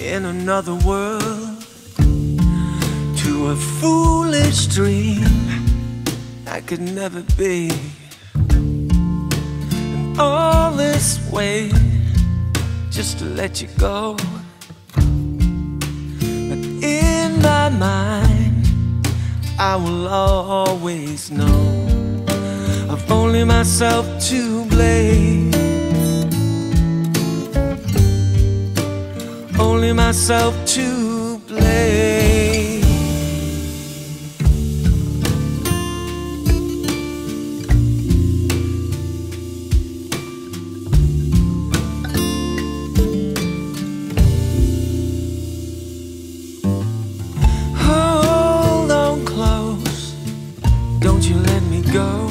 in another world, to a foolish dream I could never be. And all this way just to let you go. But in my mind I will always know I've only myself to blame. Only myself to blame. Hold on close, don't you let me go.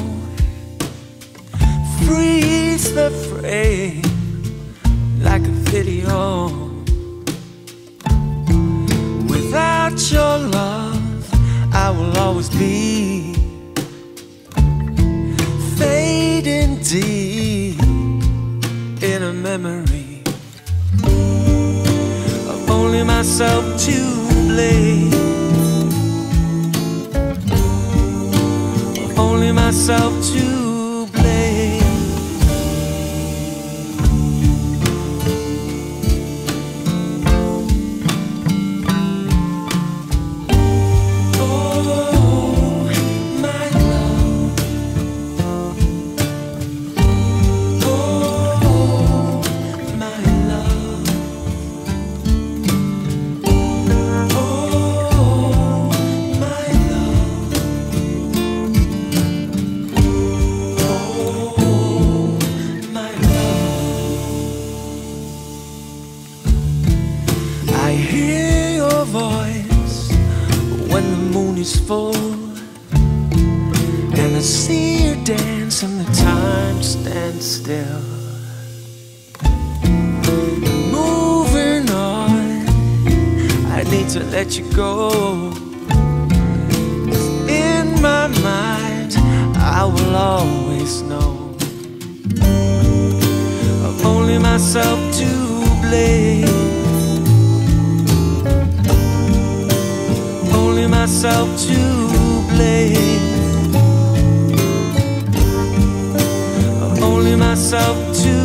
Freeze the frame like a video. Without your love, I will always be fading deep in a memory of only myself to blame. Of only myself to blame. I hear your voice when the moon is full, and I see you dance and the time stands still. Moving on, I need to let you go. 'Cause in my mind I will always know I've only myself to blame. Only myself to blame. Only myself to